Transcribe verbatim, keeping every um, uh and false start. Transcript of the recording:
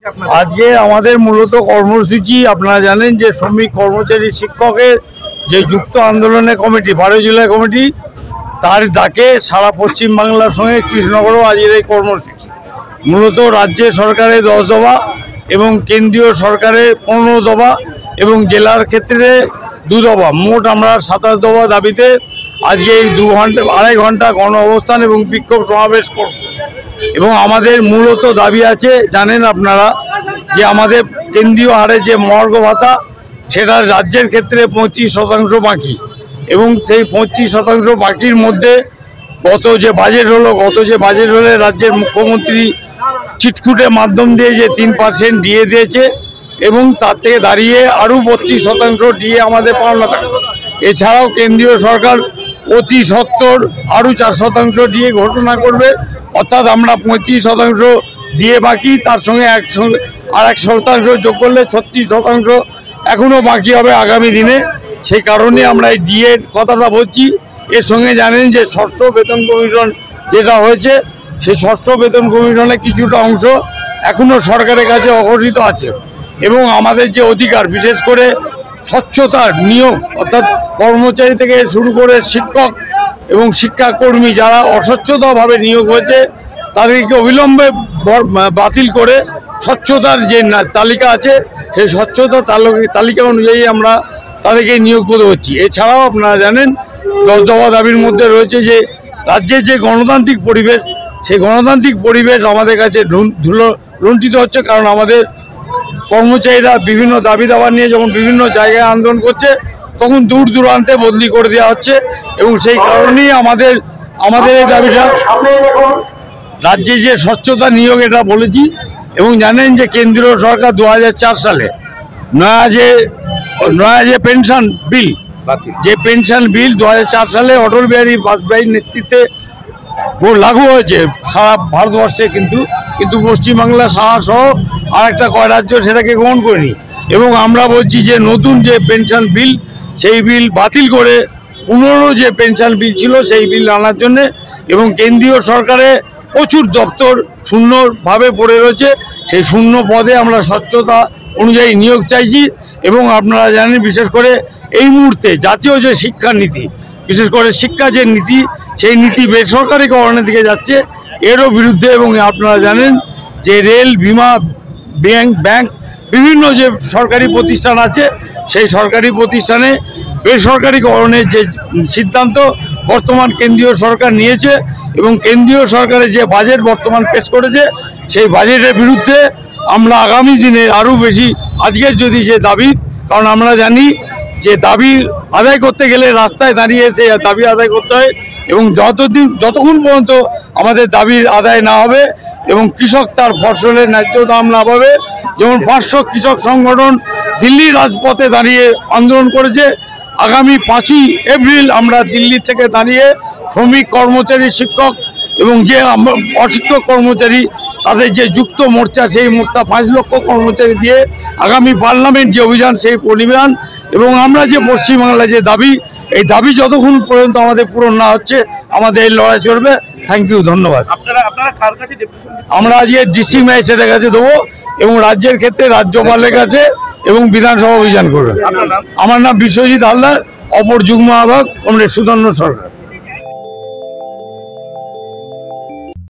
আজকে আমাদের মূলত কর্মসূচি আপনারা জানেন যে শ্রমিক কর্মচারী শিক্ষকের যে যুক্ত আন্দোলনের কমিটি ভারতীয় জেলা কমিটি তার ডাকে সারা পশ্চিম বাংলার সঙ্গে কৃষ্ণনগরও আজকের এই কর্মসূচি মূলত রাজ্য সরকারের দশ দফা এবং কেন্দ্রীয় সরকারের পনেরো দফা এবং জেলার ক্ষেত্রে দু দফা মোট আমরা সাতাশ দফা দাবিতে আজকে এই দু ঘন্টা আড়াই ঘন্টা গণ অবস্থান এবং বিক্ষোভ সমাবেশ করব এবং আমাদের মূলত দাবি আছে জানেন আপনারা যে আমাদের কেন্দ্রীয় হারে যে মহার্ঘ ভাতা সেটা রাজ্যের ক্ষেত্রে পঁচিশ শতাংশ বাকি এবং সেই পঁচিশ শতাংশ বাকির মধ্যে গত যে বাজেট হলো গত যে বাজেট হলে রাজ্যের মুখ্যমন্ত্রী চিটকুটের মাধ্যম দিয়ে যে তিন পার্সেন্ট ডিএ দিয়েছে এবং তার থেকে দাঁড়িয়ে আরও বত্রিশ শতাংশ ডিএ আমাদের পাওনা থাকে। এছাড়াও কেন্দ্রীয় সরকার অতি সত্তর আরও চার শতাংশ ডিএ ঘোষণা করবে, অর্থাৎ আমরা পঁয়ত্রিশ শতাংশ ডিএ বাকি, তার সঙ্গে এক আর এক শতাংশ যোগ করলে ছত্রিশ শতাংশ এখনও বাকি হবে আগামী দিনে। সেই কারণে আমরা এই ডিএর কথাটা বলছি। এর সঙ্গে জানেন যে ষষ্ঠ বেতন কমিশন যেটা হয়েছে সেই ষষ্ঠ বেতন কমিশনে কিছুটা অংশ এখনও সরকারের কাছে অঘোষিত আছে এবং আমাদের যে অধিকার বিশেষ করে স্বচ্ছতার নিয়োগ অর্থাৎ কর্মচারী থেকে শুরু করে শিক্ষক এবং শিক্ষাকর্মী যারা অস্বচ্ছতাভাবে নিয়োগ হয়েছে তাদেরকে অবিলম্বে বাতিল করে স্বচ্ছতার যে তালিকা আছে সেই স্বচ্ছতা তালিকা অনুযায়ী আমরা তাদেরকে নিয়োগ করতে হচ্ছি। এছাড়াও আপনারা জানেন দশ দফা দাবির মধ্যে রয়েছে যে রাজ্যের যে গণতান্ত্রিক পরিবেশ সেই গণতান্ত্রিক পরিবেশ আমাদের কাছে ধুলো লুণ্ঠিত হচ্ছে, কারণ আমাদের কর্মচারীরা বিভিন্ন দাবি দাবা নিয়ে যখন বিভিন্ন জায়গায় আন্দোলন করছে তখন দূর দূরান্তে বদলি করে দেওয়া হচ্ছে এবং সেই কারণেই আমাদের আমাদের এই দাবিটা রাজ্যে যে স্বচ্ছতা নিয়োগ এটা বলেছি। এবং জানেন যে কেন্দ্রীয় সরকার দু হাজার চার সালে নয়া যে নয়া যে পেনশন বিল যে পেনশন বিল দু হাজার চার সালে অটল বিহারী বাজপেয়ীর নেতৃত্বে লাগু হয়েছে সারা ভারতবর্ষে, কিন্তু কিন্তু পশ্চিমবাংলা সাহা সহ আর একটা কয় রাজ্য সেটাকে গ্রহণ করেনি এবং আমরা বলছি যে নতুন যে পেনশন বিল সেই বিল বাতিল করে পুনরো যে পেনশন বিল ছিল সেই বিল আনার জন্যে এবং কেন্দ্রীয় সরকারে প্রচুর দপ্তর শূন্যভাবে পড়ে রয়েছে সেই শূন্য পদে আমরা স্বচ্ছতা অনুযায়ী নিয়োগ চাইছি। এবং আপনারা জানেন বিশেষ করে এই মুহূর্তে জাতীয় যে শিক্ষা নীতি বিশেষ করে শিক্ষা যে নীতি সেই নীতি বেসরকারিকরণের দিকে যাচ্ছে এরও বিরুদ্ধে। এবং আপনারা জানেন যে রেল বিমা ব্যাংক ব্যাংক বিভিন্ন যে সরকারি প্রতিষ্ঠান আছে সেই সরকারি প্রতিষ্ঠানে বেসরকারিকরণের যে সিদ্ধান্ত বর্তমান কেন্দ্রীয় সরকার নিয়েছে এবং কেন্দ্রীয় সরকারের যে বাজেট বর্তমান পেশ করেছে সেই বাজেটের বিরুদ্ধে আমরা আগামী দিনে আরও বেশি আজকের যদি যে দাবি, কারণ আমরা জানি যে দাবি আদায় করতে গেলে রাস্তায় দাঁড়িয়ে এসে দাবি আদায় করতে হয় এবং যতদিন যতক্ষণ পর্যন্ত আমাদের দাবির আদায় না হবে এবং কৃষক তার ফসলের ন্যায্য দাম না পাবে, যেমন পাঁচশো কৃষক সংগঠন দিল্লির রাজপথে দাঁড়িয়ে আন্দোলন করেছে, আগামী পাঁচই এপ্রিল আমরা দিল্লি থেকে দাঁড়িয়ে শ্রমিক কর্মচারী শিক্ষক এবং যে অশিক্ষক কর্মচারী তাদের যে যুক্ত মোর্চা সেই মোর্চা পাঁচ লক্ষ কর্মচারী দিয়ে আগামী পার্লামেন্ট যে অভিযান সেই অভিযান এবং আমরা যে পশ্চিমবাংলায় যে দাবি এই দাবি যতক্ষণ পর্যন্ত আমাদের পূরণ না হচ্ছে আমাদের এই লড়াই চলবে। থ্যাংক ইউ, ধন্যবাদ। আমরা আজকে ডিস্ট্রিক্ট ম্যাজিস্ট্রেটের কাছে দেবো এবং রাজ্যের ক্ষেত্রে রাজ্যপালের কাছে এবং বিধানসভা অভিযান করবে। আমার নাম বিশ্বজিৎ হালদার, অপর যুগ্ম আহ্বায়ক কমরেড সুধন্য সরকার।